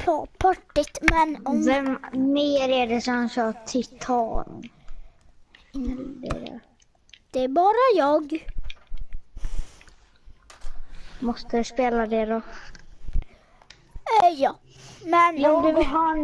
Ja, pörtigt, men om... Vem mer är det som kör titan? Det är bara jag. Måste du spela det då? Ja. Men Jag om du...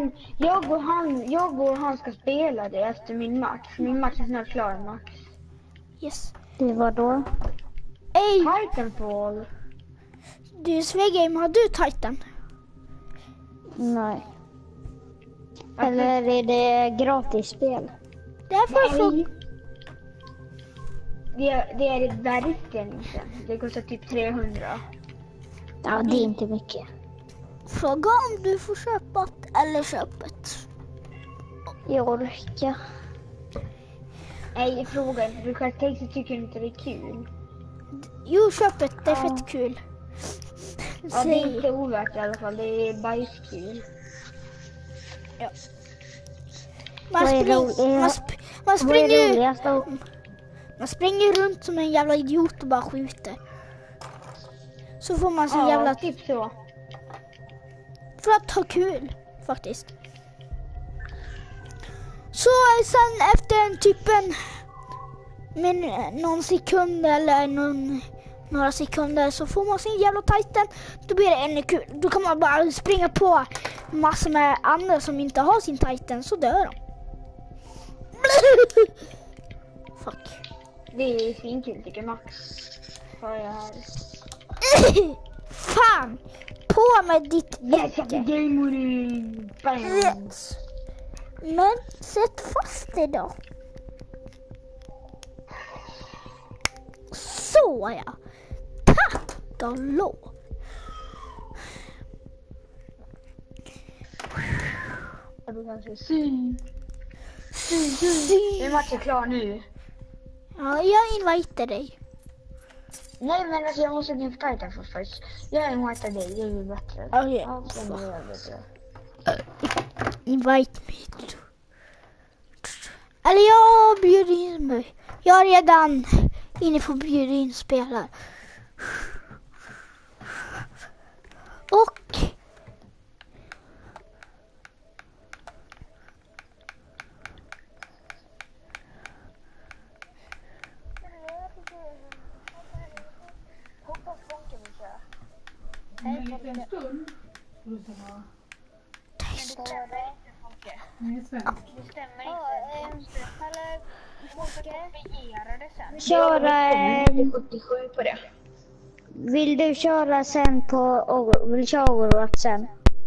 och han ska spela det efter min match. Min match är snart klar, Max. Yes. Det var då? Titanfall. Du, Svegame, har du Titan? Nej. Eller är det gratisspel? Det är för Nej. Det är ett verkligen inte. Det kostar typ 300. Ja, det är inte mycket. Fråga om du får köpa eller köpet. Jag orkar. Nej, fråga inte. Du själv tänkte tycker inte det är kul. Jo, köpet, det är fett kul. Ja, det är inte ovärt i alla fall. Det är bajskul. Ja. Vad är roligast då? Man springer runt som en jävla idiot och bara skjuter. Så får man sin jävla... typ så. För att ha kul, faktiskt. Så sen efter någon sekund eller några sekunder så får man sin jävla Titan. Då blir det ännu kul. Då kan man bara springa på massor med andra som inte har sin Titan, så dör de. Fuck. Det är svinkul tycker Max. Har jag här. Fan! På med ditt Yes, yes. Men sätt fast det då. Så ja. Tack och lov. Du kanske sy. Är matchen klar nu? Ja, jag inviterar dig. Nej, men alltså jag måste bli Titan först. Jag inviterar dig, det är ju bättre. Okej. Ja, sen är jag bättre. Invite me. Eller jag bjuder in mig. Jag är redan inne på bjuda in spelare. Och En stund. Köra... 77 på det. Vill du köra sen på... Vill köra Overwatch sen?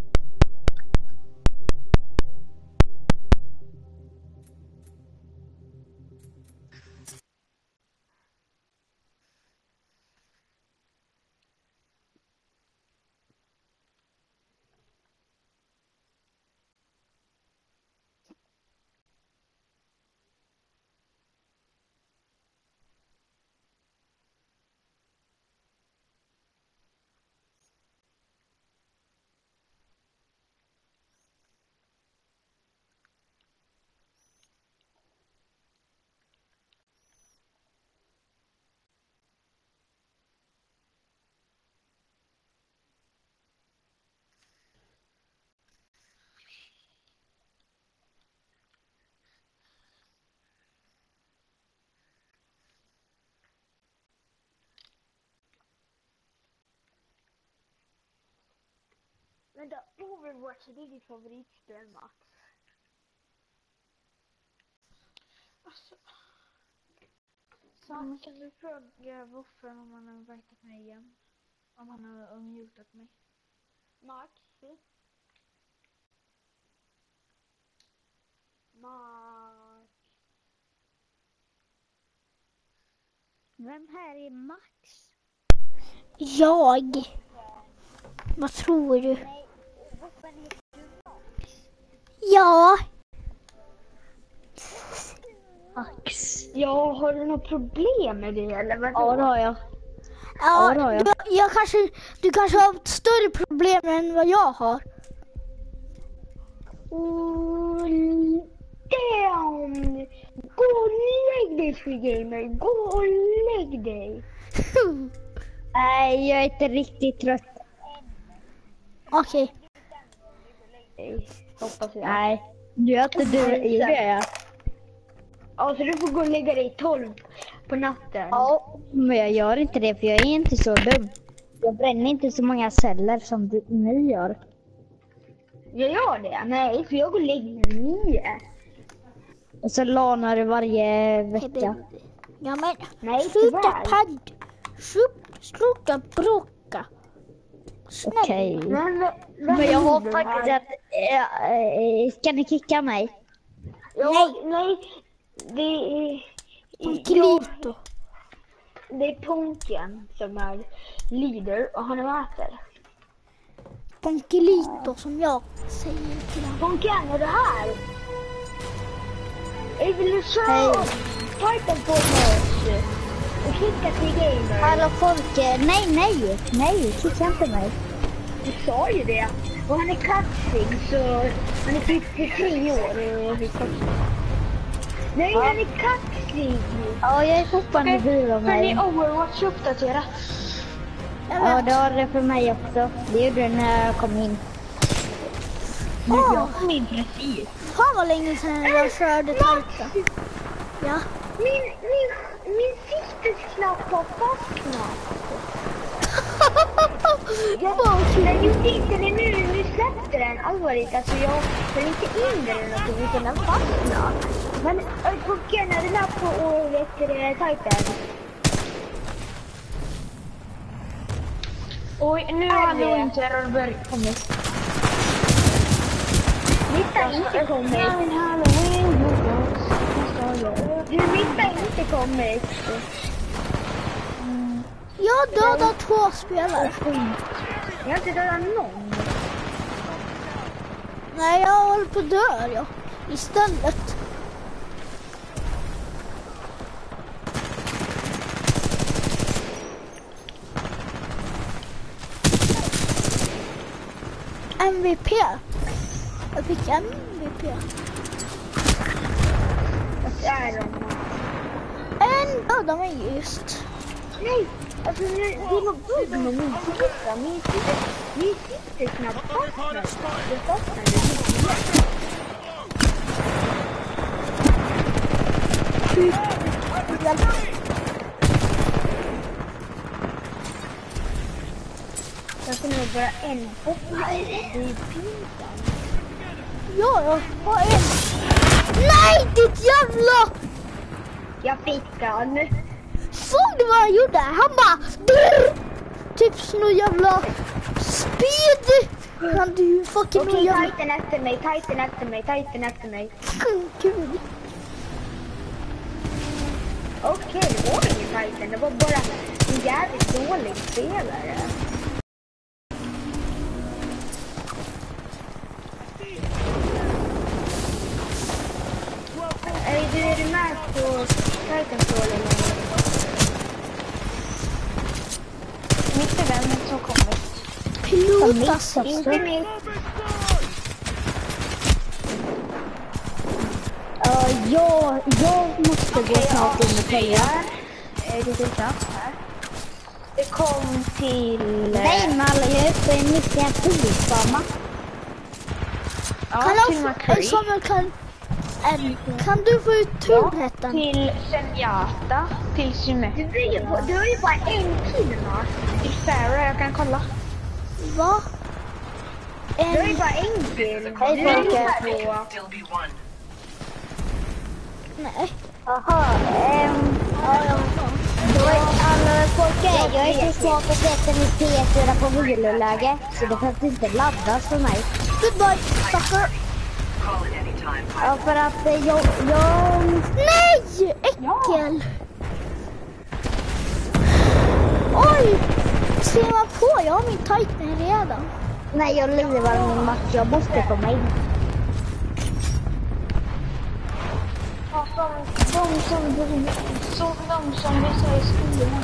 Vänta, Overwatch, det är ditt favoritspel, Max. Alltså... Sam, kan du fråga Woffen om han har invitat mig igen? Om han har unmutat mig. Max? Max? Vem här är Max? jag. Vad tror du? Ja. Max. Ja, har du något problem med det eller vad? Ja, det har jag. Ja, det har jag. Du kanske har ett större problem än vad jag har. Damn! Gå och lägg dig, Freegamer. Gå och lägg dig. Nej, jag är inte riktigt trött. Okej. Hoppas jag. Nej, gör inte du i det. Ja, så du får gå och lägga dig 12 på natten. Ja, men jag gör inte det för jag är inte så dum. Jag bränner inte så många celler som ni gör. Jag gör det? Nej, för jag går och lägger mig 9. Och så lanar du varje vecka. Ja men, Nej, sluta tyvärr. sluta bråka. Snälla. Okej. Men Men jag har faktiskt att... ska ni kicka mig? Nej. Det är... Ponkelito. Det är Ponken som är leader och han är mäter. Ponkelito som jag säger till honom. Ponken, är du här? Jag vill köra Titanfall med oss och kicka till gamer. Hallå folk, nej, kicka inte mig. Du sa ju det. Och han är kaxig så han är typ 3 år. Nej, han är kaxig. Ja, jag är fortfarande bil om mig. Hörni, Overwatch uppdaterat. Ja, det var det för mig också. Det gjorde det när jag kom in. Jag kom in precis. Fan vad länge sedan jag körde Titan. Ja. Min siktesknapp har fastnat. Jag gjorde inte det nu släppte den allvarligt. Alltså jag höll inte in den eller något utan den fastnade. Men Ponken, är du där på och Titan? Oj, nu har Halloween Terror börjat kommit. Mitt har inte kommit. Mitt har inte kommit. Jag dödade 2 spelare. Jag har inte dödat någon. Nej, jag håller på att dö, ja. Istället. MVP. Jag fick MVP. Vad är de? En dödade mig just. Nej, alltså det var bugg med min sista. Min sista knappt fastnade. Det fastnade mycket. Jag får nog bara en bottna. Det är pinsamt. Ja, jag har en. Nej, ditt jävla! Jag fick han. Såg du vad han gjorde? Han bara... Brr! Typ sån jävla speed. Han du fucking Okej, jävla... Titan efter mig, Titan efter mig, Titan efter mig. Kul. Okej, det var ingen Titan. Det var bara en jävligt dålig spelare. Är du med på Titanfall eller något? Mitt är den som kommer. Pilotas. Inte mitt. Jag måste gå snart in och kolla. Det kom till... Nej, men alla, jag är uppe i mitt i en pilbana. Ja, Kan till jag McCree. Samuel, kan du få ut turrätten? Till Zenyatta. Till Symmetry. Du har ju bara en kill, va? Till Farah, jag kan kolla. Va? Du har ju bara en kill. Hej, Du är Folke. ju bara två. Nej. Jaha, alla folk, jag är så svag att sätta mitt PS4 på viloläge, så det får inte laddas för mig. Goodbye, sucker. Ja, för att jag... Nej! Äckel! Oj! Ser man på? Jag har min Titan redan. Nej, jag livar min match, jag måste komma in. De som vi sa i skolan.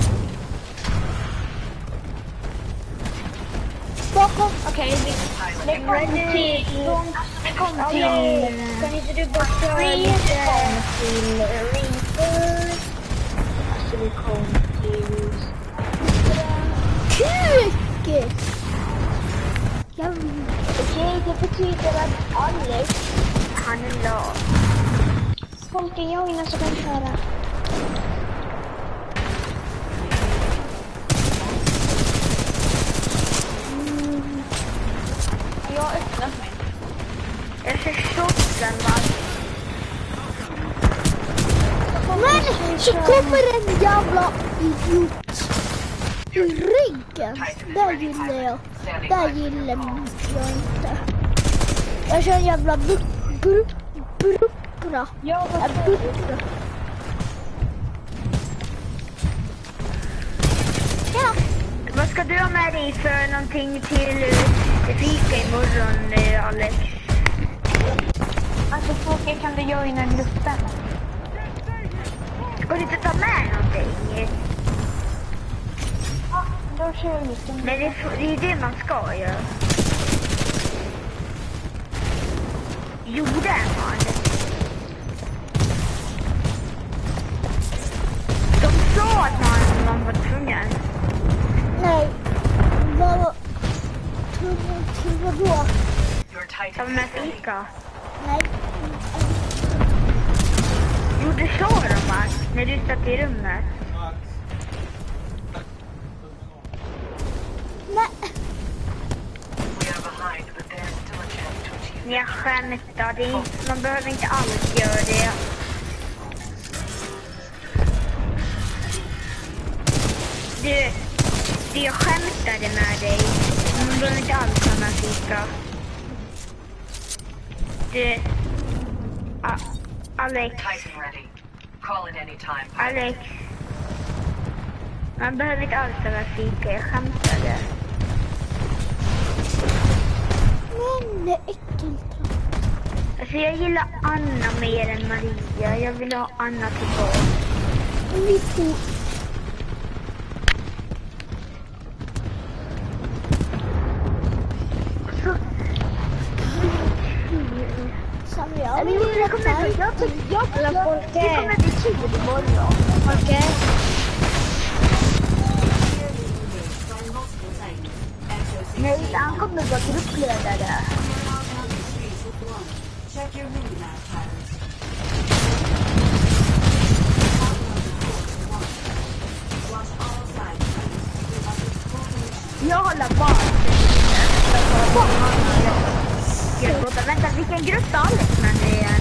Bakom. Okej, det Kom till... Kan inte du bara köra lite till Reaper? Alltså vi kom till... Kuk! Okej, det betyder att Alex, han är lag. Folken, jag innan så kan vi köra. Jag har öppnat mig. Jag ser shotgun, va? Men så kommer en jävla idiot i ryggen. Där gillar jag. Där gillar jag inte. Jag kör en jävla bukra. Jag var Bukra. Ja. Vad ska du ha med dig för någonting till fika imorgon, Alex? alltså Folke, kan du joina gruppen? Ska du inte ta med någonting? Ja, då kör jag lite. Men det är det man ska göra. Jo, det är man. De sa att man var tvungen. Nej. Vad tvungen till vadå? Ta med fika. Nej. Jo, det sa de va? När du satt i rummet. Nej. Jag skämtar, man behöver inte alls göra det. Du, jag skämtade med dig. Man behöver inte alls ha med fika. Du, Alex. Alex. Man behöver inte alls ha med fika, jag skämtade. Men äckligt. Alltså jag gillar Anna mer än Maria. Jag vill ha Anna tillbaka. Vi får... Som jag vill Det kommer bli tid imorgon. Okej. Nej, han kommer vara gruppledare. Jag håller bara. Vänta, vilken grupp är Alex med dig igen?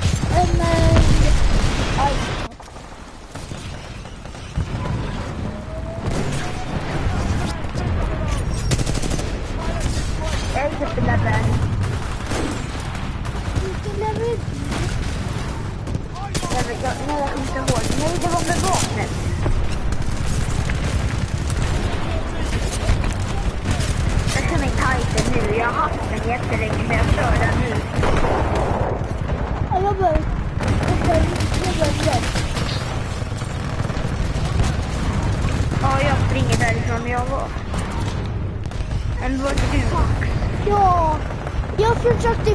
Exit 11. Jag kommer inte ihåg. Nej, det var med vapnet. Jag kör min Titan nu. Jag har haft den jättelänge, men jag kör den nu. Jag börjar. Ja, jag springer därifrån jag var. Men var är du, Max? Ja, jag försökte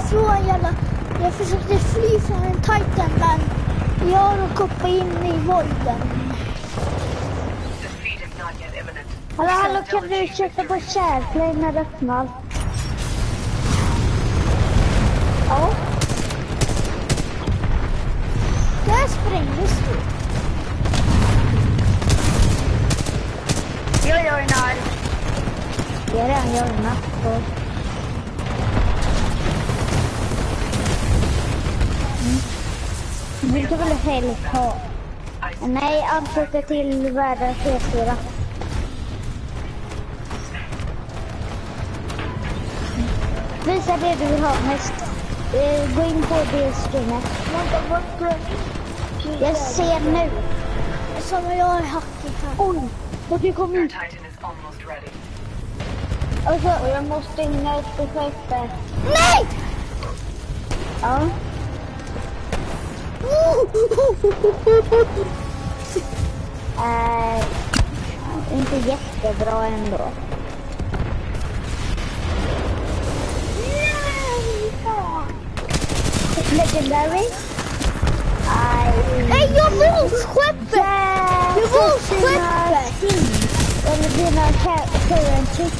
fly från en Titan, men jag råkade in i vålden. Hallå, kan du köpa på SharePlay när det öppnar? Ja. Där sprängdes du. Jag gör en här. Jag har redan joinat på. Vilka vill du helst ha? Nej, ansluta till världens P4. Visa det du vill ha mest. Gå in på det streamet. Jag ser nu. Som jag har hackigt här. Oj, och det kom ut. Och jag måste in efter skeppet. Nej! Ja. Inte jättebra ändå. Legendary. Nej, jag våldsskeppet! Jag våldsskeppet! Eller dina currency.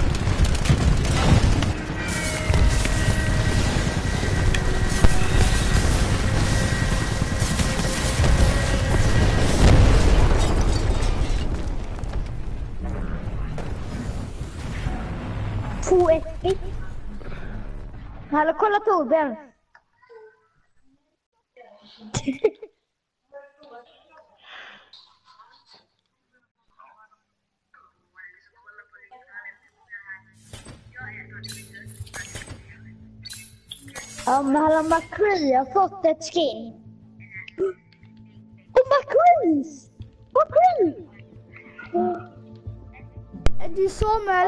Två epic. Hallå, kolla Torbjörn. Ja, men hallå, McCree har fått ett skin. Och McCree! Du Samuel,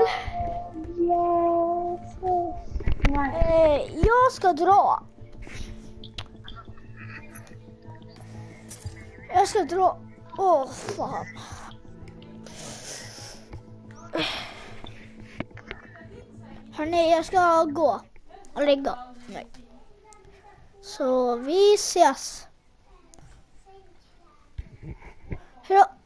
Yes. jag ska dra. Åh, fan. Hörrni, jag ska gå och lägga mig. Så vi ses. Hejdå.